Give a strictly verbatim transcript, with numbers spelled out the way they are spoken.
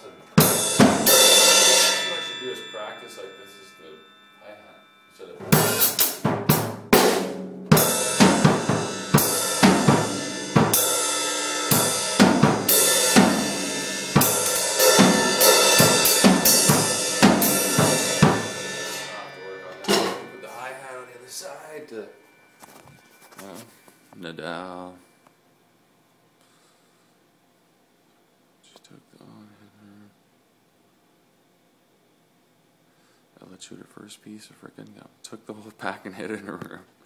balance and what I should do is practice like this is the hi-hat instead of side to uh, Nadal. Just took the on hitter. I let shoot her first piece of frickin' gun. Took the whole pack and hit it in her room.